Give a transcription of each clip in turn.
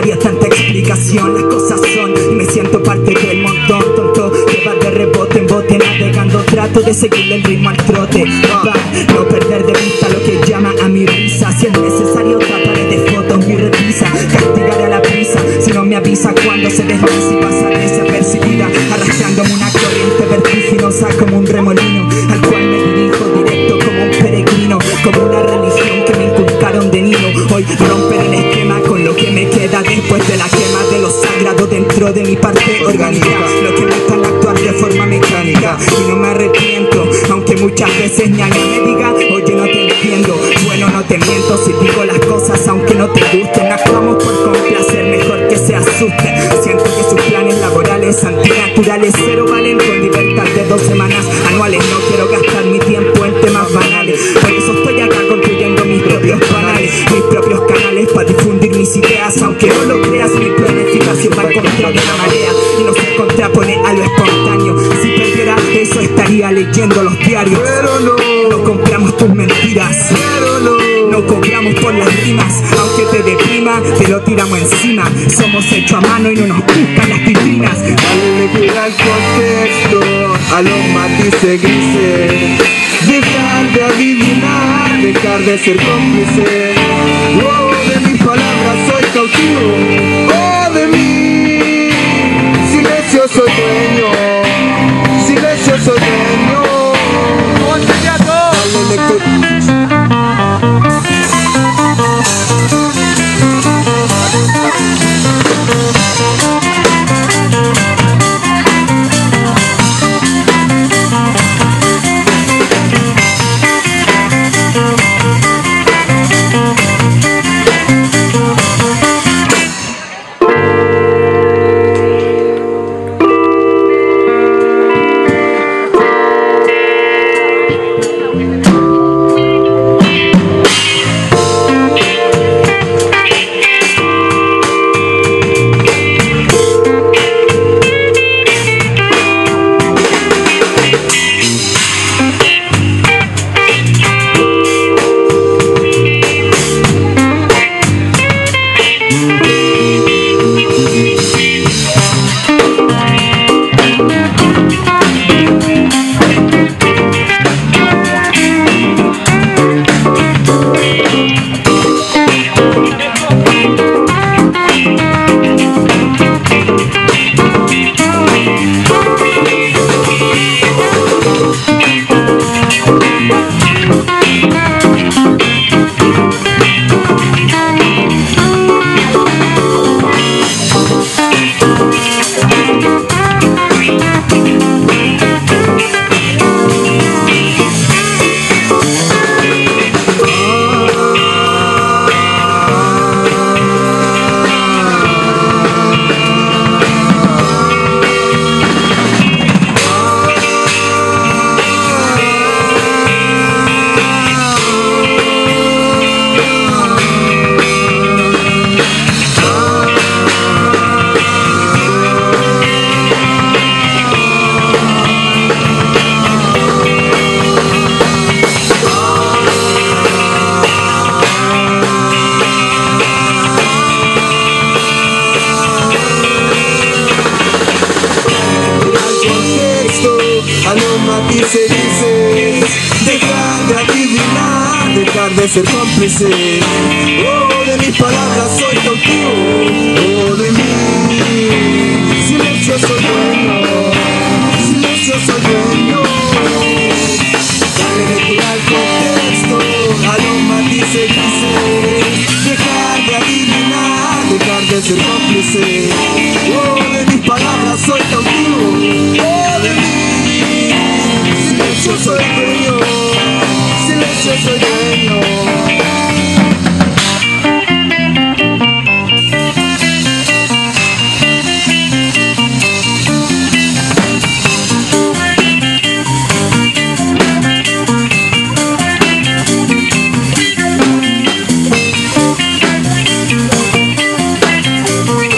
había tanta explicación. Las cosas son y me siento parte del montón. Tonto que va de rebote en bote navegando. Trato de seguirle el ritmo al trote para no perder de vista lo que llama a mi risa. Si es necesario trataré de fotos mi repisa. Castigaré a la prisa si no me avisa cuando se desliza y pasa desapercibida, arrastrándome una corriente vertiginosa como un remolino al cual me dirijo directo como un peregrino, como una religión que me inculcaron de niño. Hoy romper el esquema con lo que me queda después de la quema de lo sagrado dentro de mi parte orgánica. Lo que me están actuar de forma mecánica y no me arrepiento, aunque muchas veces ñaña me diga, oye no te entiendo. Bueno, no te miento si digo las cosas aunque no te gusten. Actuamos por complacer, mejor que se asusten. Siento que sus planes laborales antinaturales cero valen con libertad de 2 semanas anuales. No quiero gastar mi tiempo en temas banales, por eso estoy acá construyendo mis propios canales, mis propios canales para difundir mis ideas. Aunque no lo creas, mi planificación va contra de la marea y no se contrapone a lo espontáneo. Si perdiera eso estaría leyendo los diarios. Pero no compramos tus mentiras, pero no cobramos por las rimas. Aunque te deprima, te lo tiramos encima. Somos hechos a mano y no nos gustan las vitrinas. Dale lectura al contexto, a los matices grises. Dejar de adivinar, dejar de ser cómplice. Oh, de mis palabras soy cautivo. Oh, de mi silencio soy dueño. Silencio soy dueño. Dale lectura. Matices grises, dejar de adivinar, dejar de ser cómplice. Oh, de mis palabras soy cautivo. Oh, de mí silencio soy dueño. Silencio soy dueño. Dale lectura al contexto, a los matices grises. Dejar de adivinar, dejar de ser cómplice. Oh, de mis palabras soy cautivo. Oh, de mí silencio soy dueño, silencio soy dueño.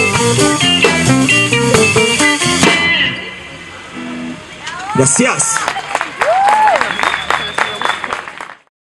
Gracias.